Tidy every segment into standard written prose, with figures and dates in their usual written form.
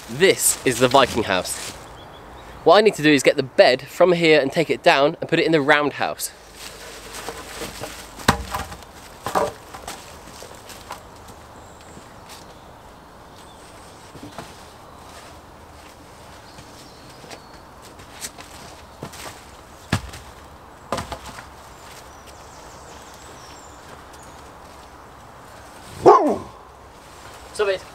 This is the Viking house. What I need to do is get the bed from here and take it down and put it in the roundhouse. Stop it.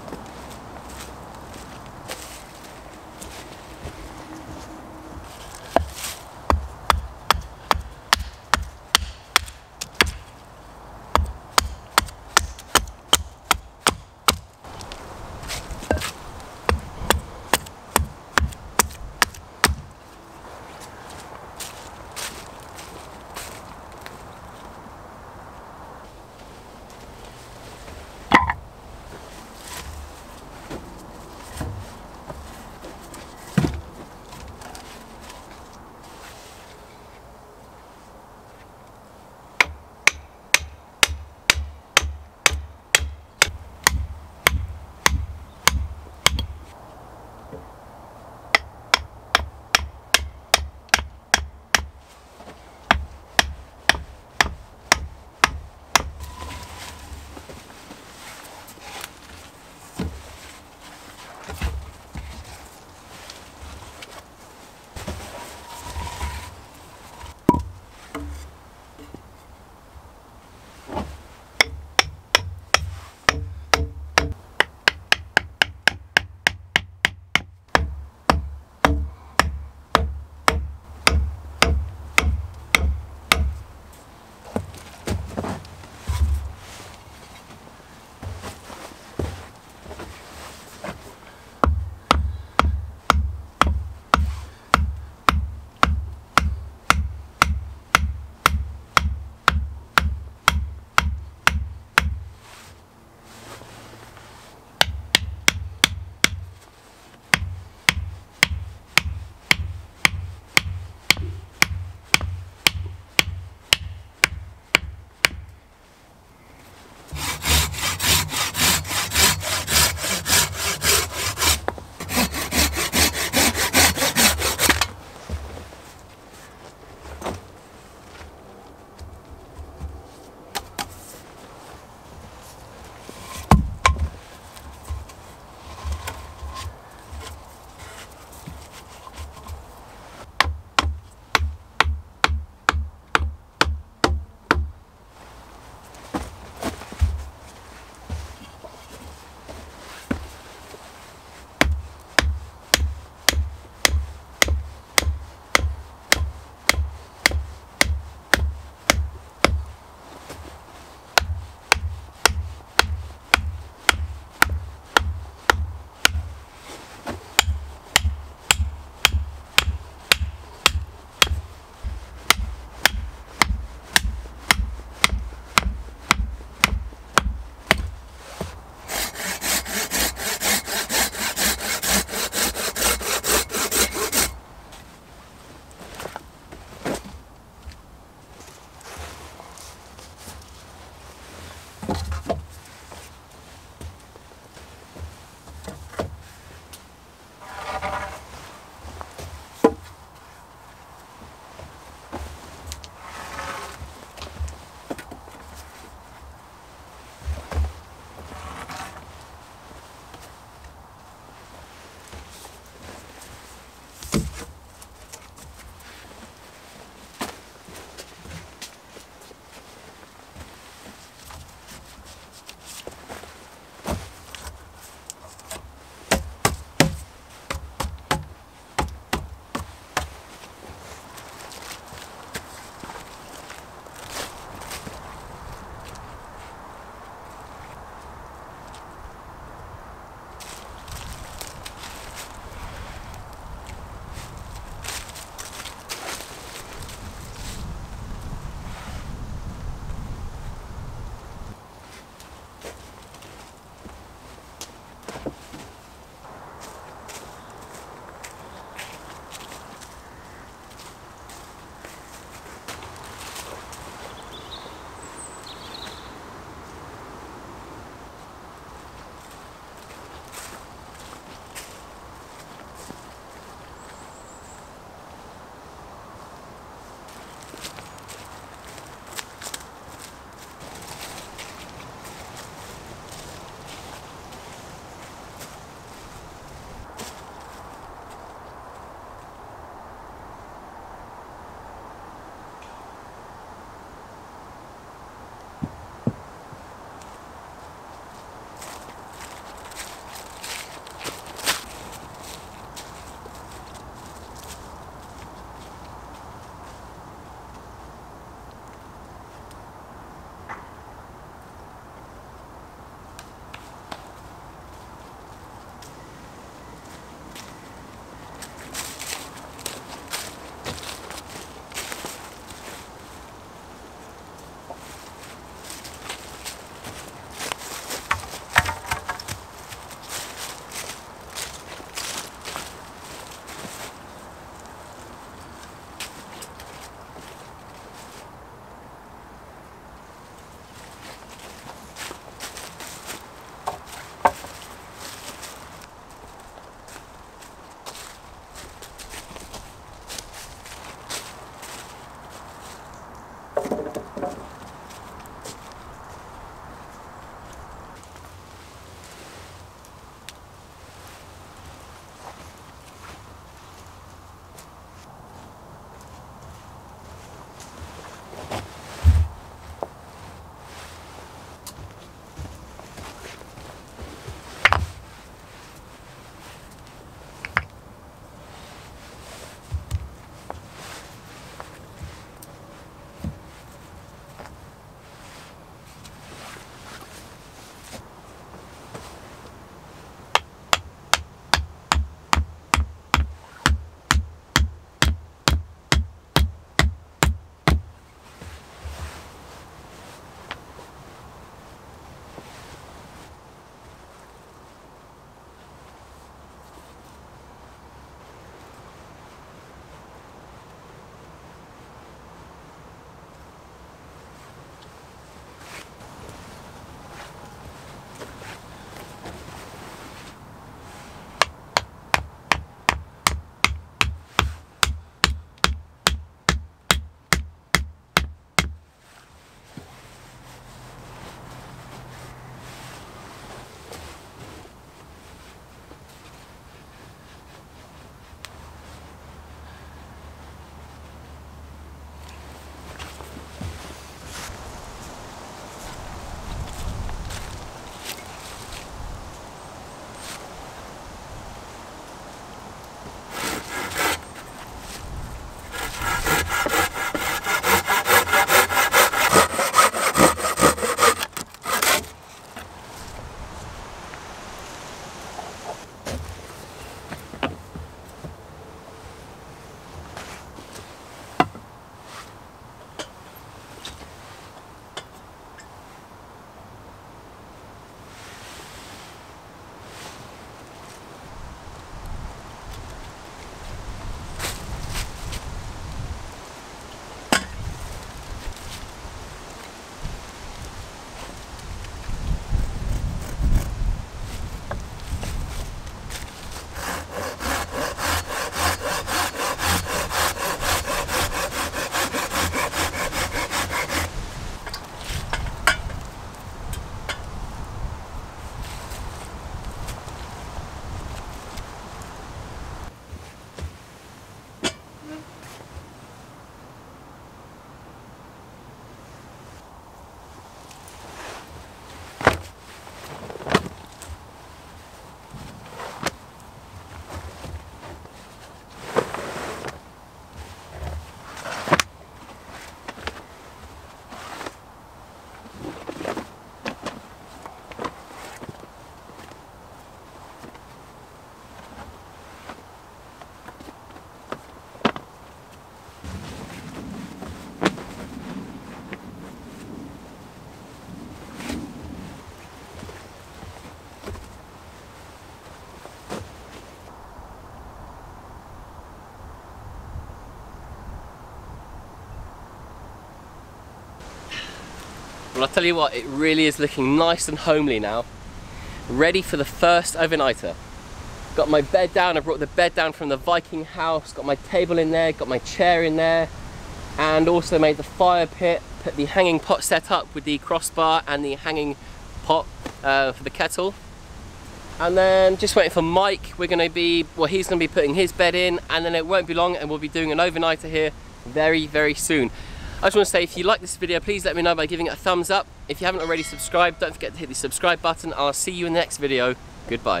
Well, I'll tell you what, it really is looking nice and homely now. Ready for the first overnighter. Got my bed down, I brought the bed down from the Viking house, got my table in there, got my chair in there, and also made the fire pit, put the hanging pot set up with the crossbar and the hanging pot for the kettle. And then just waiting for Mike. He's going to be putting his bed in, and then it won't be long and we'll be doing an overnighter here very, very soon. I just want to say, if you like this video, please let me know by giving it a thumbs up. If you haven't already subscribed, don't forget to hit the subscribe button. I'll see you in the next video. Goodbye.